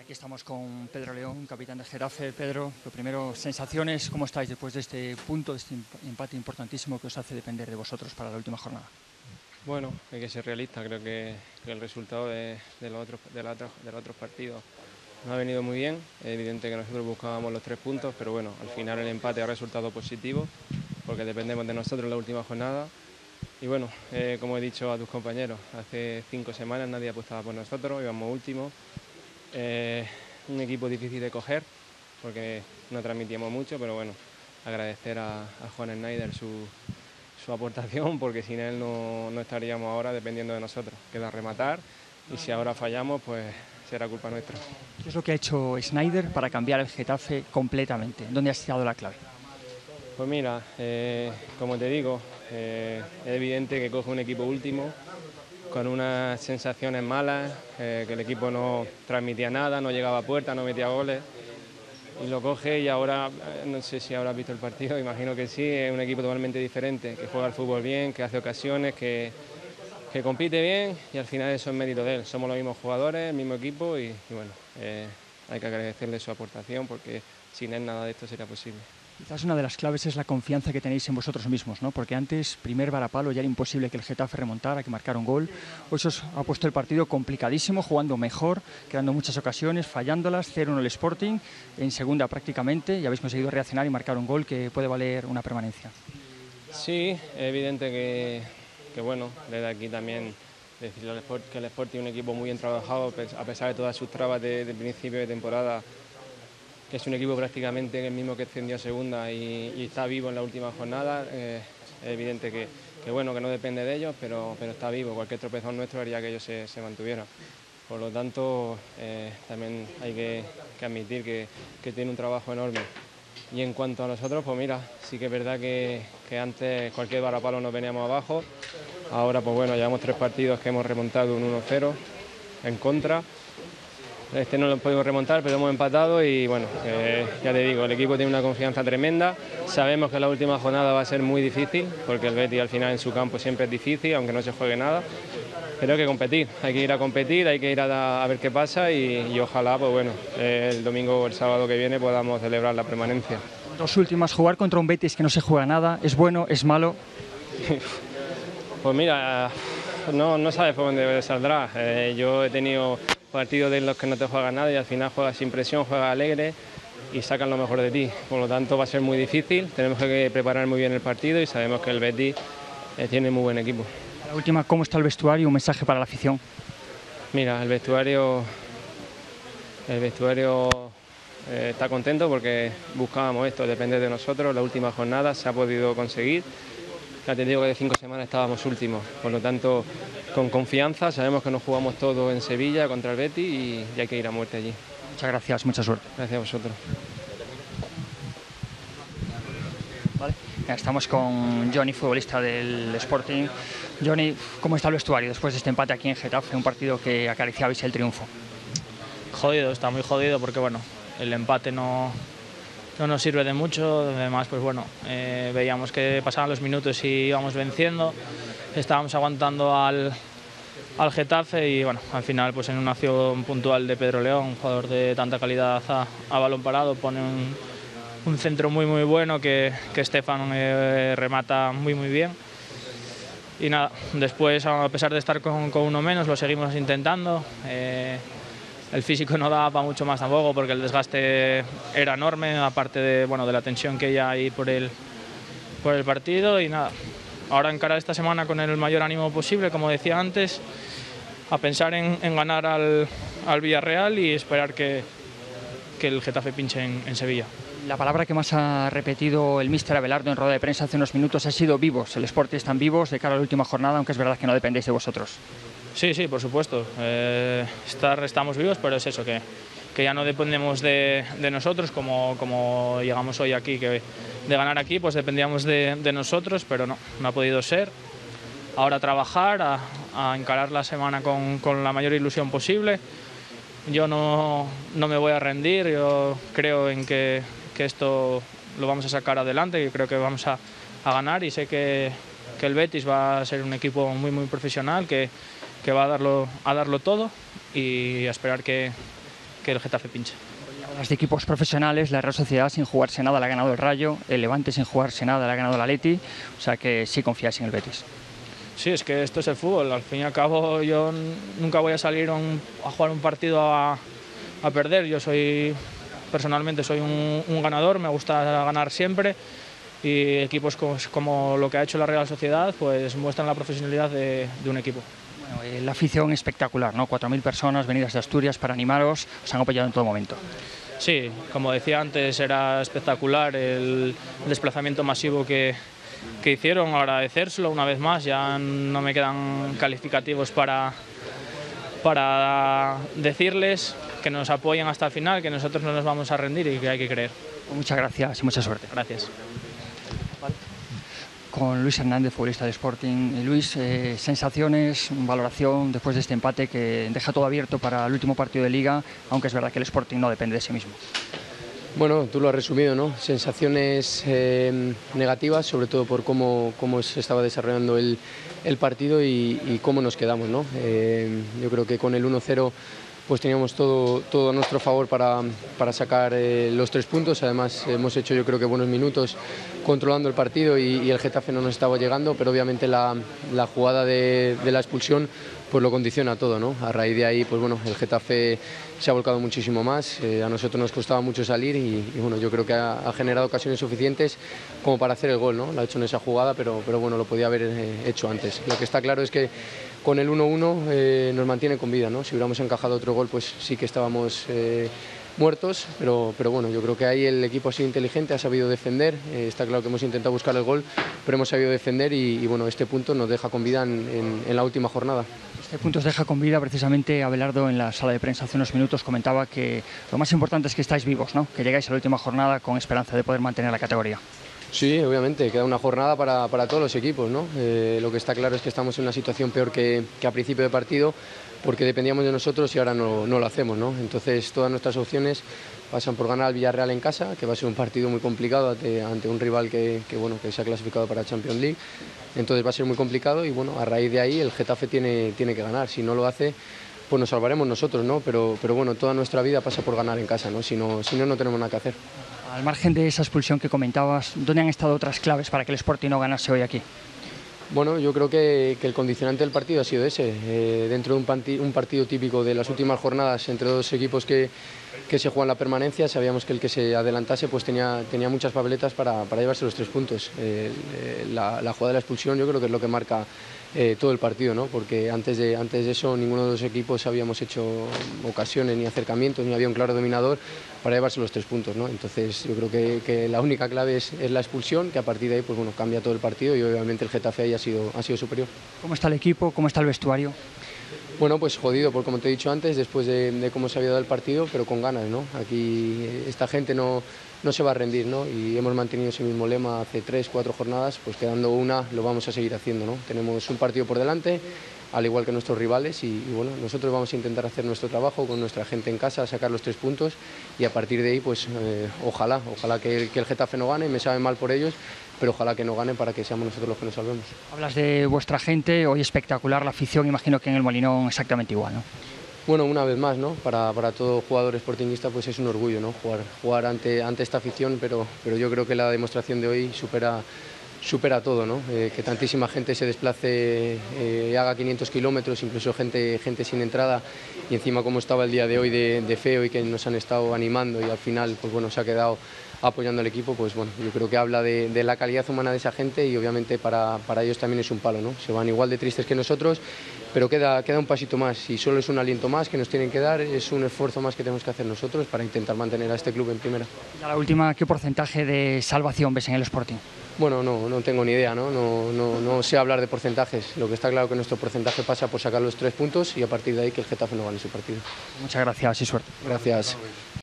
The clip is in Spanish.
Aquí estamos con Pedro León, capitán de Getafe. Pedro, lo primero, sensaciones, ¿cómo estáis después de este punto, de este empate importantísimo que os hace depender de vosotros para la última jornada? Bueno, hay que ser realista. Creo que el resultado de los otros partidos no ha venido muy bien. Es evidente que nosotros buscábamos los 3 puntos, pero bueno, al final el empate ha resultado positivo porque dependemos de nosotros en la última jornada. Y bueno, como he dicho a tus compañeros, hace 5 semanas nadie apostaba por nosotros, íbamos últimos. Un equipo difícil de coger porque no transmitíamos mucho, pero bueno, agradecer a Juan Schneider su aportación, porque sin él no estaríamos ahora dependiendo de nosotros. Queda rematar y si ahora fallamos, pues será culpa nuestra. ¿Qué es lo que ha hecho Schneider para cambiar el Getafe completamente? ¿Dónde ha estado la clave? Pues mira, como te digo, es evidente que coge un equipo último con unas sensaciones malas, que el equipo no transmitía nada, no llegaba a puerta, no metía goles, y lo coge y ahora, no sé si habrás visto el partido, imagino que sí, es un equipo totalmente diferente, que juega al fútbol bien, que hace ocasiones, que compite bien, y al final eso es mérito de él. Somos los mismos jugadores, el mismo equipo y bueno, hay que agradecerle su aportación porque sin él nada de esto sería posible. Quizás una de las claves es la confianza que tenéis en vosotros mismos, ¿no? Porque antes, primer varapalo, ya era imposible que el Getafe remontara, que marcara un gol. Hoy os ha puesto el partido complicadísimo, jugando mejor, creando muchas ocasiones, fallándolas, 0-1 el Sporting, en segunda prácticamente, y habéis conseguido reaccionar y marcar un gol que puede valer una permanencia. Sí, es evidente que bueno, desde aquí también decirle que el Sporting es un equipo muy bien trabajado, a pesar de todas sus trabas de principio de temporada, que es un equipo prácticamente el mismo que ascendió a segunda y está vivo en la última jornada. Es evidente que bueno, que no depende de ellos, pero está vivo. Cualquier tropezón nuestro haría que ellos se mantuvieran. Por lo tanto, también hay que admitir que tiene un trabajo enorme. Y en cuanto a nosotros, pues mira, sí que es verdad que antes cualquier varapalo nos veníamos abajo. Ahora, pues bueno, llevamos 3 partidos que hemos remontado un 1-0 en contra. Este no lo podemos remontar, pero hemos empatado y bueno, ya te digo, el equipo tiene una confianza tremenda. Sabemos que la última jornada va a ser muy difícil, porque el Betis al final en su campo siempre es difícil, aunque no se juegue nada. Pero hay que competir, hay que ir a competir, hay que ir a ver qué pasa y ojalá, pues bueno, el domingo o el sábado que viene podamos celebrar la permanencia. 2 últimas, jugar contra un Betis que no se juega nada, ¿es bueno, es malo? Pues mira, no sabes por dónde saldrá. Yo he tenido partidos de los que no te juegas nada y al final juegas sin presión, juegas alegre y sacan lo mejor de ti. Por lo tanto va a ser muy difícil, tenemos que preparar muy bien el partido y sabemos que el Betis tiene muy buen equipo. La última, ¿cómo está el vestuario? Un mensaje para la afición. Mira, el vestuario está contento porque buscábamos esto, depende de nosotros. La última jornada se ha podido conseguir. Ya te digo que de 5 semanas estábamos últimos, por lo tanto con confianza, sabemos que nos jugamos todo en Sevilla contra el Betis y hay que ir a muerte allí. Muchas gracias, mucha suerte. Gracias a vosotros. Vale. Estamos con Johnny, futbolista del Sporting. Johnny, ¿cómo está el vestuario después de este empate aquí en Getafe, un partido que acariciabais el triunfo? Jodido, está muy jodido porque bueno, el empate no nos sirve de mucho. Además, pues bueno, veíamos que pasaban los minutos y íbamos venciendo, estábamos aguantando al Getafe y bueno, al final pues en una acción puntual de Pedro León, un jugador de tanta calidad a balón parado, pone un centro muy bueno que Stefan remata muy bien. Y nada, después a pesar de estar con uno menos lo seguimos intentando. El físico no daba para mucho más tampoco porque el desgaste era enorme, aparte de la tensión que ya hay por el partido. Y nada, ahora encarar esta semana con el mayor ánimo posible, como decía antes, a pensar en ganar al Villarreal y esperar que el Getafe pinche en Sevilla. La palabra que más ha repetido el míster Abelardo en rueda de prensa hace unos minutos ha sido vivos. El Sporting están vivos de cara a la última jornada, aunque es verdad que no dependéis de vosotros. Sí, por supuesto. Estamos vivos, pero es eso, que ya no dependemos de nosotros, como llegamos hoy aquí, que de ganar aquí pues dependíamos de nosotros, pero no ha podido ser. Ahora trabajar, a encarar la semana con la mayor ilusión posible. Yo no me voy a rendir, yo creo en que esto lo vamos a sacar adelante, yo creo que vamos a ganar y sé que el Betis va a ser un equipo muy profesional, que va a darlo todo y a esperar que que el Getafe pinche. Las de equipos profesionales, la Real Sociedad sin jugarse nada le ha ganado el Rayo, el Levante sin jugarse nada le ha ganado el Atleti, o sea que sí confías en el Betis. Sí, es que esto es el fútbol, al fin y al cabo yo nunca voy a salir a jugar un partido a perder, yo personalmente soy un ganador, me gusta ganar siempre y equipos como lo que ha hecho la Real Sociedad pues muestran la profesionalidad de un equipo. Bueno, la afición espectacular, ¿no? 4.000 personas venidas de Asturias para animaros, os han apoyado en todo momento. Sí, como decía antes, era espectacular el desplazamiento masivo que hicieron, agradecérselo una vez más, ya no me quedan calificativos para decirles que nos apoyen hasta el final, que nosotros no nos vamos a rendir y que hay que creer. Muchas gracias y mucha suerte. Gracias. Con Luis Hernández, futbolista de Sporting. Luis, sensaciones, valoración después de este empate que deja todo abierto para el último partido de Liga, aunque es verdad que el Sporting no depende de sí mismo. Bueno, tú lo has resumido, ¿no? Sensaciones negativas, sobre todo por cómo se estaba desarrollando el partido y cómo nos quedamos, ¿no? Yo creo que con el 1-0 pues teníamos todo a nuestro favor para sacar los 3 puntos. Además hemos hecho yo creo que buenos minutos controlando el partido y el Getafe no nos estaba llegando, pero obviamente la jugada de la expulsión pues lo condiciona todo, ¿no? A raíz de ahí pues bueno, el Getafe se ha volcado muchísimo más, a nosotros nos costaba mucho salir y bueno, yo creo que ha generado ocasiones suficientes como para hacer el gol, ¿no? Lo ha hecho en esa jugada, pero bueno, lo podía haber hecho antes. Lo que está claro es que con el 1-1 nos mantiene con vida, ¿no? Si hubiéramos encajado otro gol pues sí que estábamos muertos, pero bueno, yo creo que ahí el equipo ha sido inteligente, ha sabido defender, está claro que hemos intentado buscar el gol, pero hemos sabido defender y bueno, este punto nos deja con vida en la última jornada. Este punto os deja con vida, precisamente Abelardo en la sala de prensa hace unos minutos comentaba que lo más importante es que estáis vivos, ¿no? Que llegáis a la última jornada con esperanza de poder mantener la categoría. Sí, obviamente, queda una jornada para todos los equipos, ¿no? Lo que está claro es que estamos en una situación peor que a principio de partido porque dependíamos de nosotros y ahora no lo hacemos, ¿no? Entonces todas nuestras opciones pasan por ganar al Villarreal en casa, que va a ser un partido muy complicado ante un rival que se ha clasificado para Champions League, entonces va a ser muy complicado y bueno, a raíz de ahí el Getafe tiene que ganar, si no lo hace pues nos salvaremos nosotros, ¿no? Pero bueno, toda nuestra vida pasa por ganar en casa, ¿no? Si no tenemos nada que hacer. Al margen de esa expulsión que comentabas, ¿dónde han estado otras claves para que el Sporting no ganase hoy aquí? Bueno, yo creo que el condicionante del partido ha sido ese. Dentro de un partido típico de las últimas jornadas entre dos equipos que se juegan la permanencia, sabíamos que el que se adelantase pues tenía muchas papeletas para llevarse los 3 puntos. La jugada de la expulsión yo creo que es lo que marca todo el partido, ¿no? Porque antes de eso ninguno de los equipos habíamos hecho ocasiones ni acercamientos, ni había un claro dominador para llevarse los 3 puntos, ¿no? Entonces yo creo que la única clave es la expulsión, que a partir de ahí pues bueno, cambia todo el partido y obviamente el Getafe ahí ha sido superior. ¿Cómo está el equipo? ¿Cómo está el vestuario? Bueno, pues jodido, por como te he dicho antes, después de cómo se había dado el partido, pero con ganas, ¿no? Aquí esta gente no se va a rendir, ¿no? Y hemos mantenido ese mismo lema hace 3, 4 jornadas, pues quedando una lo vamos a seguir haciendo, ¿no? Tenemos un partido por delante, al igual que nuestros rivales y bueno, nosotros vamos a intentar hacer nuestro trabajo con nuestra gente en casa, sacar los 3 puntos y a partir de ahí, pues ojalá que el Getafe no gane, me sabe mal por ellos, pero ojalá que no gane para que seamos nosotros los que nos salvemos. Hablas de vuestra gente, hoy espectacular la afición, imagino que en el Molinón exactamente igual, ¿no? Bueno, una vez más, ¿no? Para todo jugador sportinguista pues es un orgullo, ¿no? Jugar ante esta afición, pero yo creo que la demostración de hoy supera todo, ¿no? Que tantísima gente se desplace, haga 500 kilómetros, incluso gente sin entrada y encima como estaba el día de hoy de feo y que nos han estado animando y al final pues bueno, se ha quedado apoyando al equipo, pues bueno, yo creo que habla de la calidad humana de esa gente y obviamente para ellos también es un palo, ¿no? Se van igual de tristes que nosotros, pero queda un pasito más y solo es un aliento más que nos tienen que dar, es un esfuerzo más que tenemos que hacer nosotros para intentar mantener a este club en primera. Y a la última, ¿qué porcentaje de salvación ves en el Sporting? Bueno, no tengo ni idea, no sé hablar de porcentajes. Lo que está claro es que nuestro porcentaje pasa por sacar los 3 puntos y a partir de ahí que el Getafe no gane su partido. Muchas gracias y suerte. Gracias.